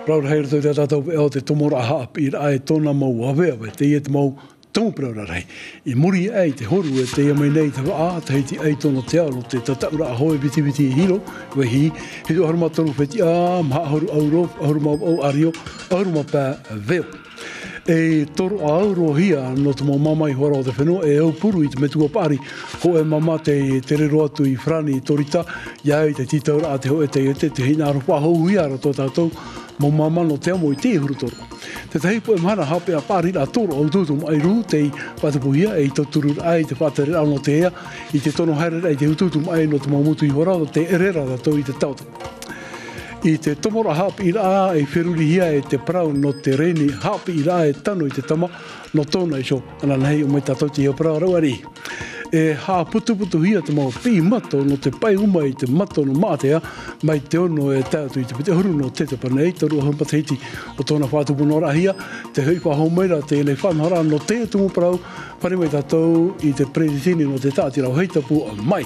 Brau hei rato te tātou e o te tomora hap i ai tōna mau awea te i te mau tōng brau rei. I muri ai te horu e te amai nei te waa te hei te ai tōna te aro te tataura a hoi biti biti i hiro wehi he tu haruma tonu wheti a maha horu auro horu mau au ario horu mau pā veo. E toru a auro hia no te mau mamai hora o te whenua e au puru i te metua pari ho e mama te rero atu i frani i torita iai te titaura a te ho e te hina aro wahou hia ara tō tātou mo mama no te amo i te huru toru. Te teipo e mana hape a pari a toro au tūtum ai ru te whatapuhia e i toturu ai te whatere au no te ea i te tono haere ai te ututum ai no te maumutu i hora o te erera da tau i te tauta. I te tomora hapi i raa e wheruri hia e te prau no te reni hapi i raa e tano i te tama no tōna i so. Ana nei o mai tātou te heo prau rauari. E ha putu hia te mau pi mato no te pai uma i te mato no mātea mai te ono e tātu i te pite huru no te pana e toru a hampateiti o tōna whātupunora hia te hui pa haumeira te ele whanhara no te tumu prau pare mai tātou i te preditini no te tātirau heitapu mai.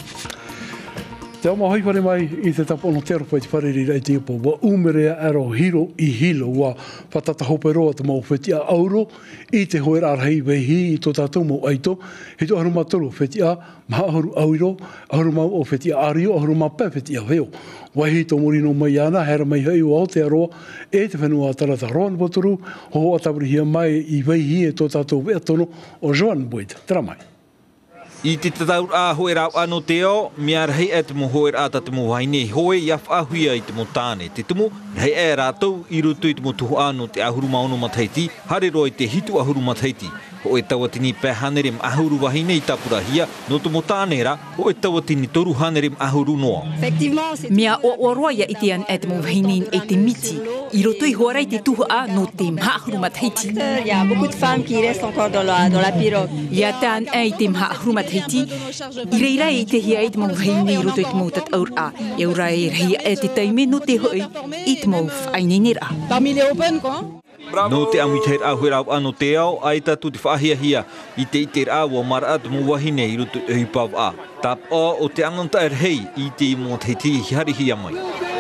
Te oma hoi whare mai i te tapono te aropa i te whareri rei te ipo wa umerea aro hiro i hilo wa whatata hope roa te mau whetia auro i te hoe rarhei wehi i tō tātou mau aito he tu aru matoro whetia maha horu auiro aru mau o whetia ario aru mau pē whetia veo wahi tō morino mai ana hera mai hei o Aotearoa e te whenua tarata roan potoru ho atawrihia mai i wehi e tō tātou wea tono o Joan Boyd. Tera mai. I te tatau a hoe rau ano teo, mea rei e te mo hoe rā ta te mo waine hoe i awha huia i te mo tāne. Te tumo, rei e rātou i rutu i te mo tuhu ano te ahuru maono mataiti, hare roa i te hitu ahuru mataiti. Ho e tawatini pē hanere ma ahuru wahine i tapurahia, no te mo tāne ra, ho e tawatini toru hanere ma ahuru noa. Mea o roa ia i te an e te mo wahine e te miti, i roto i hoara i te tuhu a no te ma ahuru mataiti. Il y a beaucoup de femmes qui restent encore dans la pirogue. Ia te an e i te ma ahuru mataiti, i reira i te hia i te mo wahine i roto i te mo tat aur a, e ura e reia e te taime no te hoi i te mo whainenera. Parmi les open, quoi. No te amuiter a hoi rau ano te au, ai tatu te whaahia i te iter a wa mara atu mo wahine i roto i pau a. Tap o te anganta er hei i te mo te ti hari hia mai.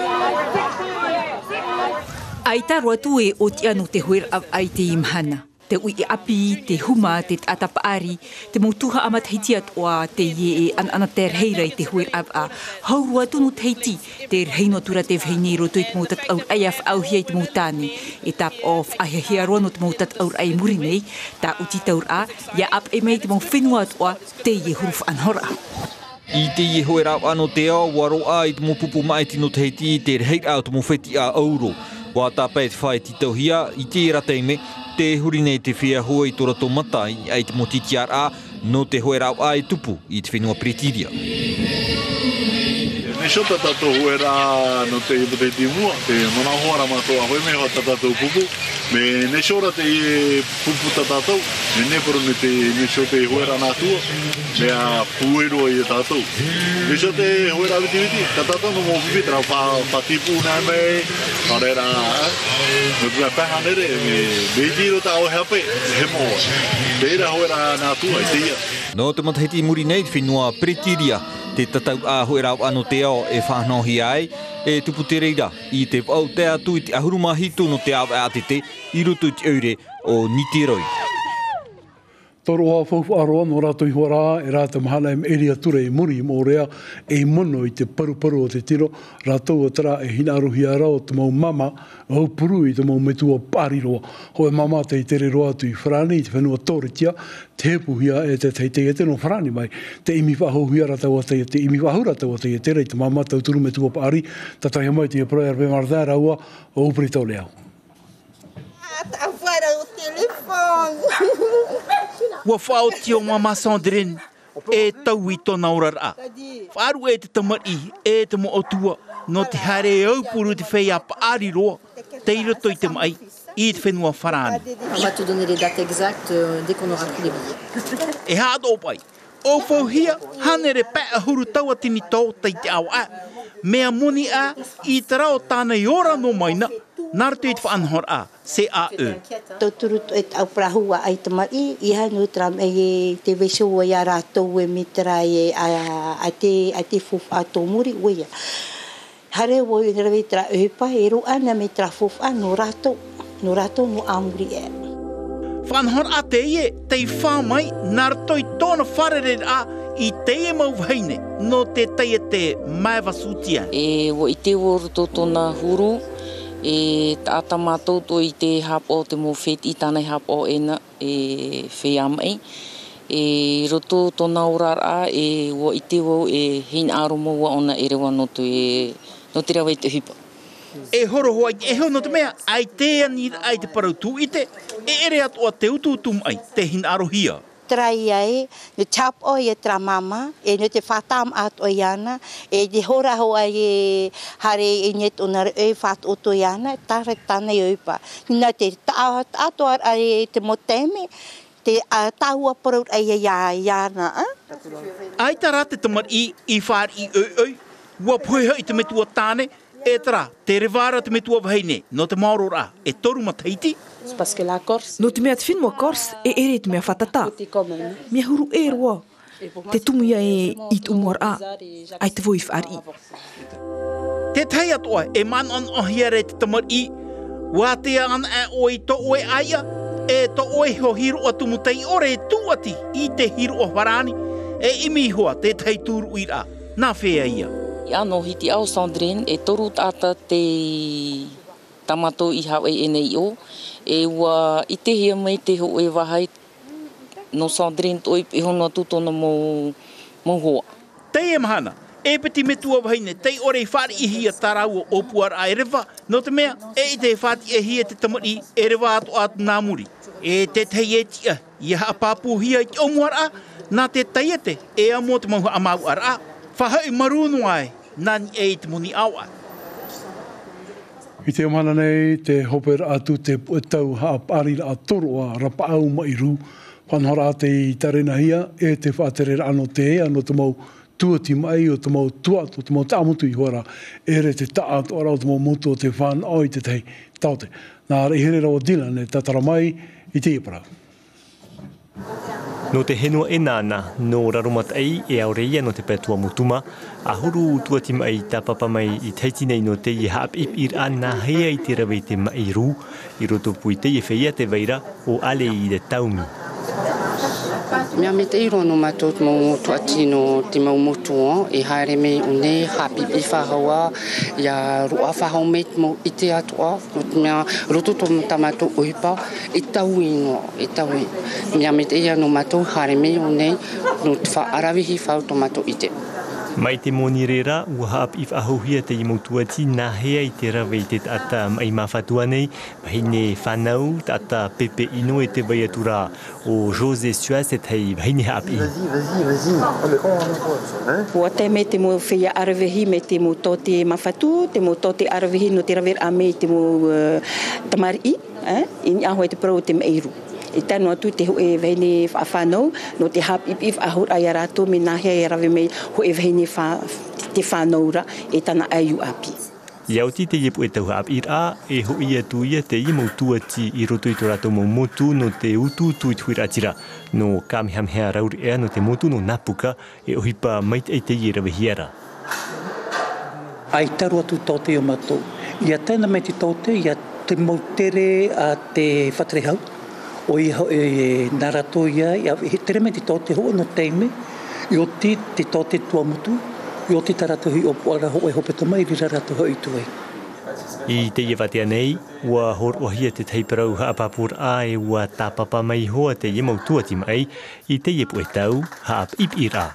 Ai ta roatu e o te anu te hoi rau ai te imhana. Te ui e api, te huma, te atapaari, te mautuha amat heiti atoa, te ie e ana ter heira i te huir ab a. Haurua tunu te heiti, te reino tura te vheini roto i te mautat aur ai af au hia i te mautani. E tap of ahia hia roa no te mautat aur ai muri nei, ta uti taur a, ia ap e mei te mau whenua atoa, te ie huruf anhora. I te ie hoe rau ano te au, waro a i te mo pupu mai tino te heiti, te reit au te mo wheti a auro. Wa tāpai te whae titau hia, i te rateime, te huri nei te whia hoa i tora tō mata i ai te motitiar a, no te hoe rau a i tupu i te whenua pretiria. Ne shota tato hoe rā no te ipoteti mua, te mana hoara matoa hoi me hoa tato pupu, me ne shora te pupu tato, me neporo ne te ne shote hoe rā nā tua, me a puero i tato. Ne shote hoe rā viti viti, tato no mo vivi, tra whatipu nā mei, hare rā, me pua pēhanere, me tiro ta o heape, he moa. Teira hoe rā nā tua i te ia. No te matahiti muri nei te whenua pretiria, te tatau a hoe rau ano te ao e whanohi ai, e tupu te reira i te au te atu i te ahurumahitu no te au atete i rutu i te aure o Nitiroi. Toro hoa whauwha aroa no rātou i hoa rā, e rātou mahana e eria ture i muri mō rea e mono i te paru o te tiro, rātou o tera e hina aruhi ara o te mau mama, au puru i te mau metua pāriroa. Ho e mama te i tere roa atu i whrani, i te whenua tōretia, te hepuhia e te teitei e te no whrani mai, te imi whahohia rātou a te imi whahura tau a te tere i te mama tau turu metua pāri, tatahi mai te e proer be marthara ua o upri tau leau. Tá fora o telefone. Ua whao tio mama Sandrine, e tau i tōna ora rā. Wharu e te tamari, e te mo otua, no te hare au puru te whei a paari roa, te iroto i te mai, i te whenua wharani. On va te donner les dates exactes dès qu'on aura pris les billets. E hādo pai, o whauhia, hanere pēa huru taua tini tō te te au a, mea moni a, i te rao tāna i ora no maina, Nartu i te whaanhor a, se a e. Tau turu e au prahua ai te mai, i hanu tram e te wesoa i a rātou e mitra e a te fufu a tō muri uia. hare wo i rewe tra upa e ru ana me tra fofa no rato no amuri e. Whanhor a te ie, te whamai, nar toi tōna wharere a I te e mau haine, no te teie te maiwa sutia. Wo I te woruto tōna huru, tāta mātou to I te hapo te mo whet I tānei hapo ena, wheamai. Roto tōna orara, wo I te wo hein āromo wa ona e rewa no te rewa I te hipa. Horo hoa I ho no te mea, ai te ani ai te parau tū I te, ere atua te ututum ai, te hin arohia. Trai ai, no chap o e tra mama, no te whatam at o iana, te hora hoa hare net onar what o to iana, tare tane upa. Nina te atoar ai te moteme, te tahua parau ai iana. Ai tara te tamar I whar I ua pueha I te metua tāne, tra, te rewara te metua waheine, no te maorora, toru mataiti. No te mea te whenua Corse, ere te mea whatata. Mea huru roa. Te tumuia I te umuar a. Ai te voi whaari. Te tai atoa, man an ohiare te tamar I. Wa te an oi to oe aia. To oe ho hiru atu mutai ore tuati I te hiru o warani. Imi hoa te tai tūru ira. Nā whea ia. Ia no hiti au Sandrine, toru tata te tamato I Hawaii enei o. Ua I te hia mai te ho e wahai no Sandrine toi pihono tutona mo hoa. Te e mahana, peti metua wahaine, te ore whari I hia tarau o puar a erewa. No te mea, te whati e hia te tamari erewa atu nā muri. Te tei tia, ia apapu hia I omuar a, nā te taiete, amo te mahu amau ar a. Whahai marunu ai, nani te muni awa. I te omana nei, te hoper atu te tau haap arira a toroa rapa au mairu. Whanhora te I tarena hia, te whaaterera ano te ano te mau tuati mai o te mau tuatu, te mau tāmutu I hoara, re te taat o rau te mau mutu o te whan oi te tei taute. Nā rehere rau Dylan e tatara mai I te iparau. No te henua e nāna, no rarumatai e aureia no te pētua mutuma, a huru tuati mai ta papa mai I teiti nei no te I haap ip ana hea I te rawe te mai ru, I roto pui te I whaia te veira o ale I te taumi. Mea me te iro no matot mo tuati no te mau motua e haere me une hapi I whahaua ia rua whahau met mo I te atua mea roto to tamato uipa I tau ino, I tau ino. Mea me te ia no matot haere me une no te whaarawihi whau tomato I te. Mai te moni rera, ua haap I whahohia te imautuati nā hea I te rawe te tata mai mawhatua nei, mahine whanau, tata pepe ino e te vaiatura o Jose Suez e tei mahine haap I. Ua te me te mo whea arawehi me te mo tote mawhatu, te mo tote arawehi no te rawer a me te mo tamari I ni aho e te parau te meiru. I tano atu te hoe vahine whanau, no te hap ipif ahur ai arato me nahea e rawe mei hoe vahine te whanau ra e tana aiu api. Iauti te iepu e tau haap ira e hoi atu ia te I mautuati I roto I to rato mau motu no te utu tui tuiratira. No kamehamhea rauri ea no te motu no napuka e ohipa maite e te I rawe hiara. Ai taru atu tote o matou. Ia tēnā mai te tote, ia te mautere a te whatrehau. O I narato ia, he tere me te tote hoa no teime, I o te tote tuamutu, I o te taratohi o puara hoa e hopeta mai, I rarato hoi tuai. I te iewatea nei, ua hor ohia te teiparau haapapur a e ua tāpapa mai hoa te iemau tuati mai, I te iepu e tau haap ipira.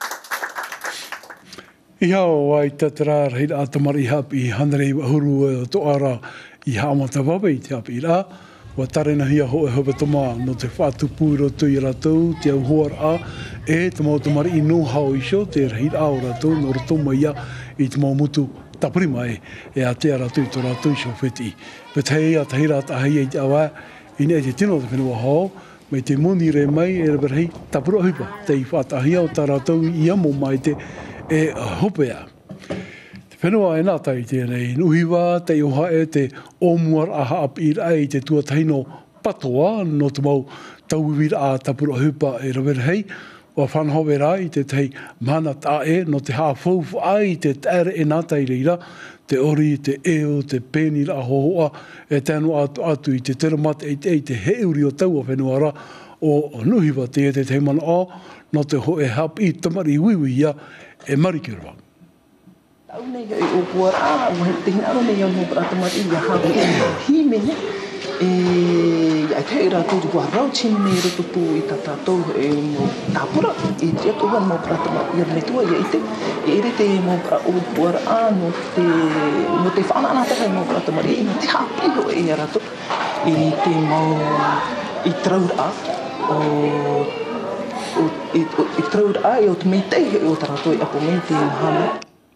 I hao ai tatarar hei atamari haap I hanarei wahuru to ara I haamata wawe I te haap ira, wa tarena hia ho e hopetoma no te whātupu roto I ratou, te au hoar a, te mau tamari I no hao iso, te rahir ao ratou, no roto mai ia I te mau mutu taprima a te ratou I to ratou iso wheti. Pet hei a tahira a hei e te awa, I ne te tino te whenua hao, mai te moni re mai e reber hei tapura hipa, te I whātahia o ta ratou I amo mai te hopea. Whenua e nā tai tēnei nuhiwa, te oha e te omuar aha ap I rai te tuataino patoa no te mau tauwira a tapura hupa e rawera hei. o whanhowe rā i te tei mana tae no te hāwhauwhu ai te tere e nātai reira, te ori, te eo, te pēni ra hohoa, e tēnu atu i te tera mate i te heuri o tau a whenua o nuhiwa te te mana o, no te ho e hap i tamari wiwi ia e marikirwa. Tau nei i o puara, o he te hinaro nei au no pratamari i a hawe hi mene, ia te ira tūru kua rau chini nei roto pū i ta tātou e mo tāpura, i te atu wan mo pratamari i a metua i ite, i ere te mo o puara no te whanana taka mo pratamari i te hapi ho e a rato, i te mau i traura i traura i o te meitei o ta rato i apo mei te hana.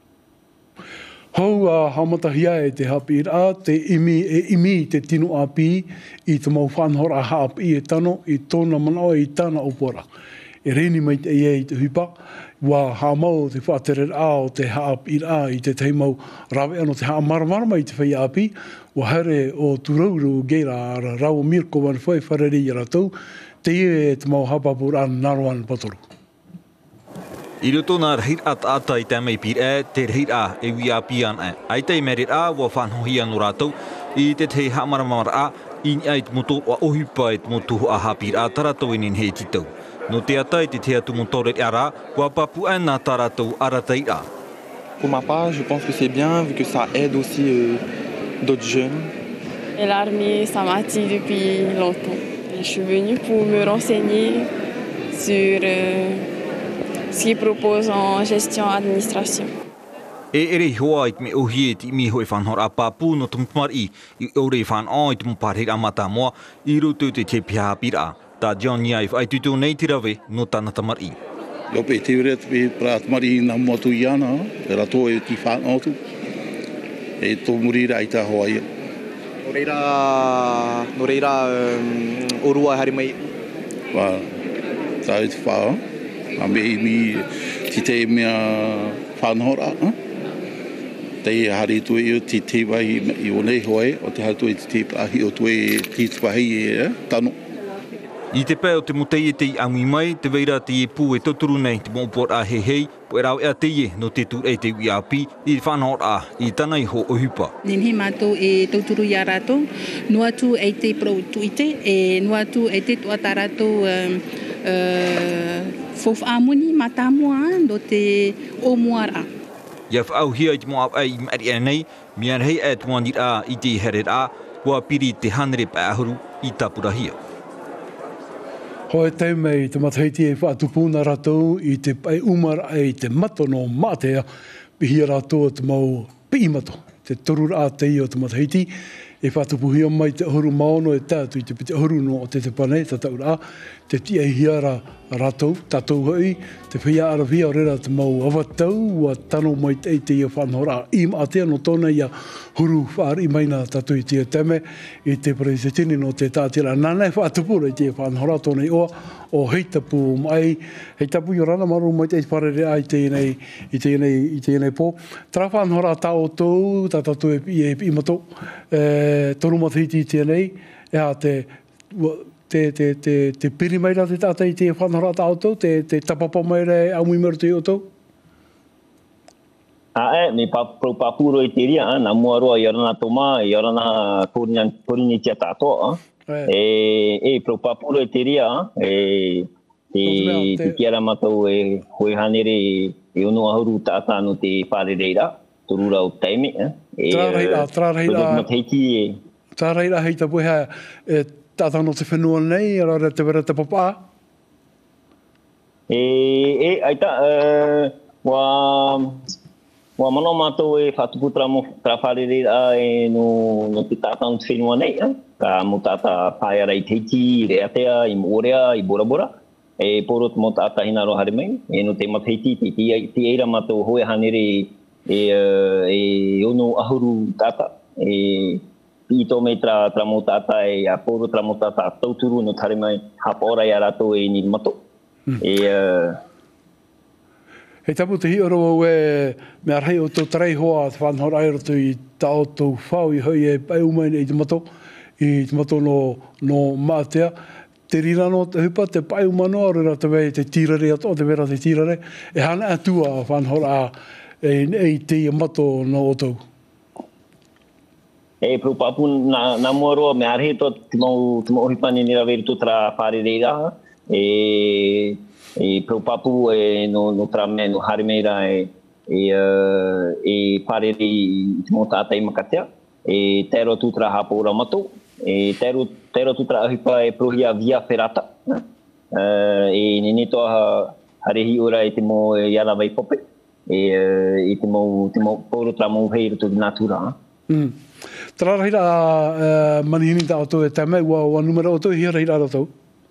Hau a hamatahia e te hapi rā, te imi te tino api i te mau whanhora hapi e tano, i tōna mana i tāna opora. E reni mai te i te hupa, wa hamau te whātere rā o te hapi rā i te teimau rawe ano te haa maramara mai te whai api, wa here o turauru geira ara rau mirko wan whai whareri i ratou, te e te mau hapapu rā naruan patoru. I roto nā rehir ata i te mei pire, te rehir e wi a pian e. Ai te merit wa whanhohi anu rātou, i te te hamaramara i ai te moto o ohipa i te moto a hapir a taratou inin hei titau. No te ata i te atu motore ara, wa papu nā taratou aratai a. Pour ma part, je pense que c'est bien, vu que ça aide aussi d'autres jeunes. L'armée, ça m'attire depuis longtemps. Je suis venue pour me renseigner sur ce qu'ils proposent en gestion-administration. E ere hoa i te me ohie ti mi hoi whanhora a pāpū no tumtumari i ore whanau i te muparehira mata moa i roto te te pia pira. Tā John Iaif ai tutu nei tirawe no tāna tamari. Yo pe te ure te pratamari na motu i ana, e rato e ti whanau tu. E tō murira i tā hoa ia. No reira orua hari mai. Wa, tā e te whao. A me i mi ti te mea whanhora. Te hari tu e ti te wahi i o nei hoe, o te hatu e ti te ahi o tu e ti te wahi e tano. I te pēo te motei e te i angui mai, te veira te e pū e toturu nei te mōpor a hei, po e rau ea te ie no te tur e te ui api, i whanhor a i tanai ho ohupa. Nenhi mātou e tauturu i a rātou, nua tu e te pro tu ite, e nua tu e te tuata rātou fof amuni matamua no te o muara. Ia whaau hia i te moa ai mari nei, mea rei e tuanir a i te here a, kua piri te hanere pa ahuru i tapurahia. Hoi te mei te mataiti e whaatupuna ratou i te pai umara e te matono mātea pihia ratou te mau piimato, te torura a te i o te mataiti e whaatupuhia mai te ahuru maono e tātu i te pite ahuru no o te pane, te taura a, te tia hiara ratou, tātou hoi, te whia arawhia o rera te mau awatau, a tano mai te i a whanhora i maatea no tōna i a huru whaari maina tātou i tia teme, i te presetini no te tātira nana e whaatupura i tia whanhora tōna i oa, o heitapu mai, heitapu i rana maru mai te parere ai i te nei pō. Tra whanhora tā o tōu, tā tātou e imato, toru matahiti i tia nei, ea te piri maira te tātai i te whanhora tā o tōu, te tapapa maira e aumui maru te o tōu? Me papuro i te ria, na mua roa i arana toma, i arana korini tia tātoa. Papuro i te ria, te kiara matau e hoi hanere e ono ahuru tātā no te wharereira, torura o taime. Trāreira hei tapu hea, tātā no te whenua nei, rara te wera te papa? Aita, wa mano mātou e whatupu tra wharereira e no te tātā no te whenua nei, ka mo tātā whaiara i teiti, i reatea, i moorea, i bora bora, e poro te mo tātā hina roa hare mai, e no te mataiti, te eira mātou hoe hanere e ono ahuru tātā, i tō mei tra mo tātā e a poro tra mo tātā tauturu no tare mai hapora i a rato e ni mato. Hei tapu te hioro e mea rei o tō tarei hoa te whanhora ai roto i tau tō whau i hoi e pai umai i te mato no mātea. te rirano te hupa, te pai umanoa, rera te wei te tirare ato, te vera te tirare, e hana atua whanhora e te mato no otou. E pro papu na moro me arhe to timo hipani ni raver tu tra fare reira e pro papu no tra me no harmeira e fare ri timo tata I makatea e tero tu tra hapora mato e tero tu tra hipa e pro hia via ferata e ni to harehi ora e timo yala vai pope e timo poro tra mo veiro tu natura. Tara hira manihini ta auto e tame wa numero auto hira hira auto.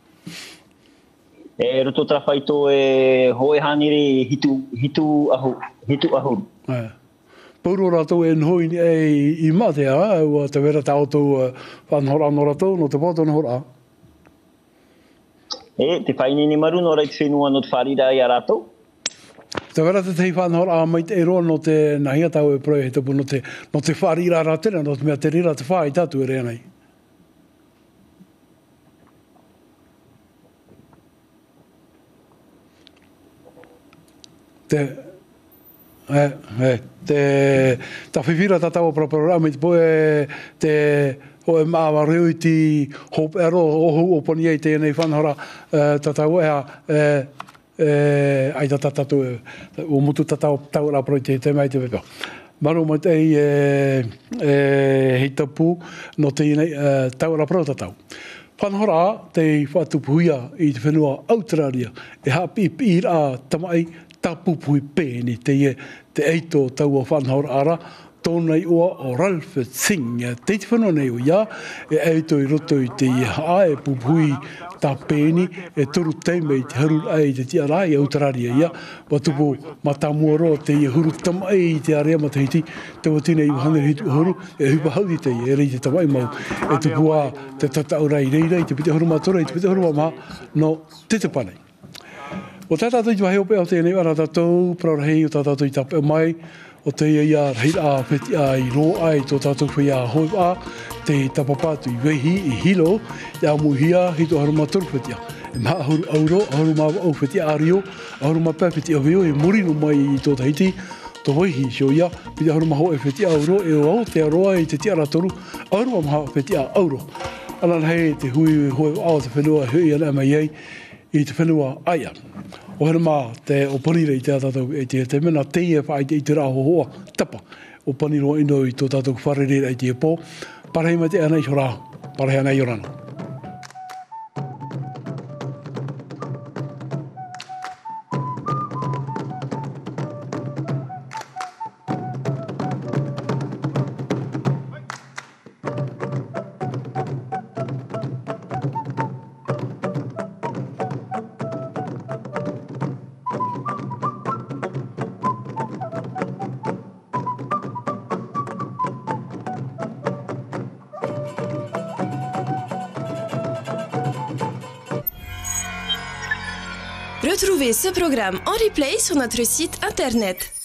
E roto tra faito e hoe haniri hitu ahu. Pauro rato e nhoi I mate a wa te vera ta auto whanhora no rato no te poto no hora. E te whaini ni maru no reit whenua no te wharira I a rato. Te vera te tei whanhora a mai te eroa no te nahia tau e proe he tapu no te wharira ratena, no te mea te rira te whai tatu e rea nei. Ta whiwhira ta tau programa te poe te o e maawa reu I ti hope ero o poni ei tēnei whanhora ta tau ai tatatu o mutu tatau ra pro te mai te pepa. Maro mai te hei tapu no te tau ra pro tatau. Whanhora te whatupuia I te whenua Australia e hapi pira tamai tapupui pēni te eito tau o whanhora ara tōnei oa o Ralph Singh. Te te whanau nei o ia, e eito I roto I te hae pupui tā pēni, e toru teimei te haru ai te tia rai Australia ia, watupo matamua roa te huru tamai I te area ma te hiti, te watine I wahane hitu huru, e hupa hauri te e rei te tamai mau, e tupua te tatau rai reirei, te pite huru matora, te pite huru maha, no te te panei. O tātātou I wahe ope o tēnei ara tātou, praurahei o tātātou I tape mai, o te ia reira peti ai ro ai tō tātou whia hoi a, te tapapatu I wehi I hilo, ia muhia hito haruma toru petia. E maha huru auro, haru mawa au petia ario, haru mawa petia veo, e murino mai I tō tahiti, tō wehi sio ia, pita haru maho e petia auro, e o au te aroa I te tia ratoru, auro maha petia auro. Anan hei te hui hoi ao te whenua hui ana mai ei, I te whenua aia. O hera mā, te o panira I te tātou e te mena teia whai I te rāho hoa tapa. O paniro ino I tō tātou wharerera I te pō. Parahei mai te anei horā, parahei anei orana. Retrouvez ce programme en replay sur notre site internet